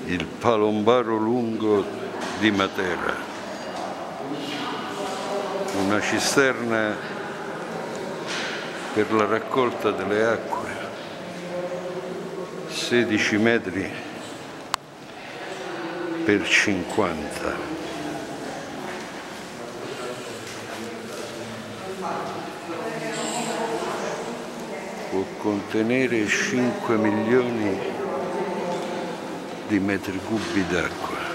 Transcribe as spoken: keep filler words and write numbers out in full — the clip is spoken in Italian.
il Palombaro Lungo di Matera, una cisterna per la raccolta delle acque, sedici metri per cinquanta. Può contenere cinque milioni di metri cubi d'acqua.